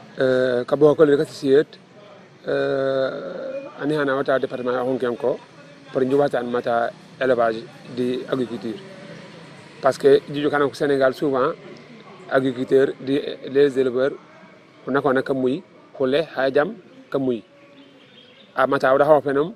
kabo ko le ka siyet ani hana wata département ya honken ko pour ñu waxtaan mata élevage di agriculture parce que jijo kana ko Sénégal souvent agriculteur di les éleveurs ko nakona kamuy ko le hajam kamuy a mata wada hawa fenom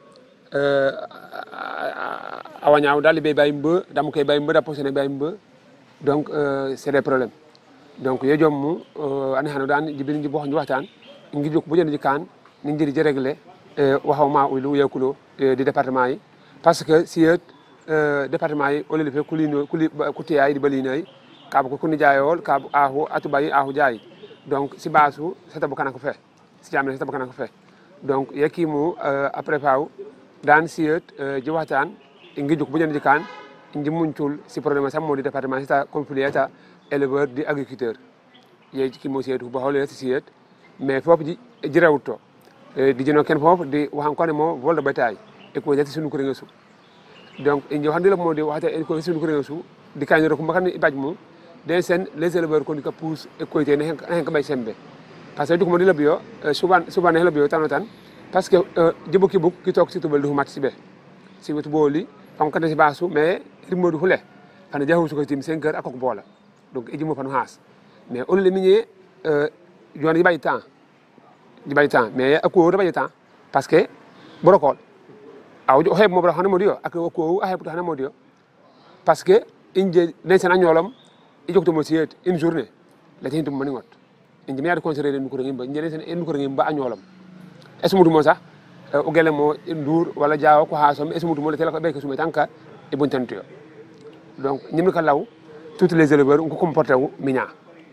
awanyaaw dal be bay mbe dam koy bay mbe da posene bay mbe donc c'est des problèmes donc yo jom ani hano dan jibin ji bo ñu waxtaan ngi jok bu jënd ji kan ni ngi di régler waxaw ma lu yakulo di département yi parce que si département yi ole le fe kulino kuli kutiya di balinay ka ko kuni jaayol ka ahu atubayi ahu jaay donc si basu seta bu kana ko fe si jamne seta bu kana ko fe donc yakimu après faaw dan si ji waxtaan ngi jok bu jënd ji kan ngi muncul si problème sam modi département si ta conflit ta éleveur di agriculteur ye ki mo sietu ba hole si siet mais fop ji jirawto di jino ken fop di waxan ko ne mo vol de bataille e ko jati sunu ko rengasu donc indi waxande la mo di waxata e ko sunu ko rengasu di kañ rek mbakani ibaj mu den sen les éleveurs ko ni ka pousse e ko té ne hen ka bay sembe parce que du ko mo di la bio souvent ne la bio tan parce que jibo ki buk ki tok ci tubal du mat ci be ci wetu boli on ka ci basu mais rimo du fule xana jaxu su ko tim 5 heures akok bola donc eji mo fan has mais on le minier joni bay temps di bay temps mais ako da bay temps parce que borokol aw jo heb mo bra xana mo dio ak ko a heb xana mo dio parce que inje den sen agnolom i jokto mo siet une journée la tin dum mani ngot inje mi ad conseiller den ko ngim inje den sen en ko ngim ba agnolom est ce mo sax o gele mo ndour wala jaaw ko hasom est ce mo le tele ko be ko sumi tanka e bontanto donc ñim ka law tous les éleveurs on ko comporté wu miña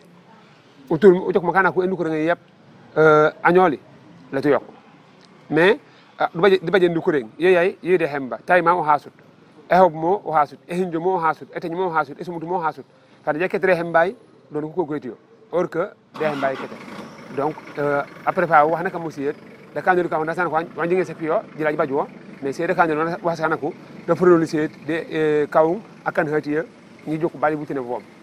autour o jok makana ko en ko ngay yeb agnoli la to yok mais du baje ndu ko reng yeyay yede hemba tay ma o hasut e hob mo o hasut e hinjo mo o hasut e tany mo o hasut e sumutu mo o hasut fa de ketre hembay don ko goytiyo or que de hembay kete donc après fa wax naka musiyet da kandu ka wona san ko wanjinge sekio jilaj bajwo mais c'est de kandu wax sanako do prolo lycée de kaw akan hatiya ni jokku bali butine vom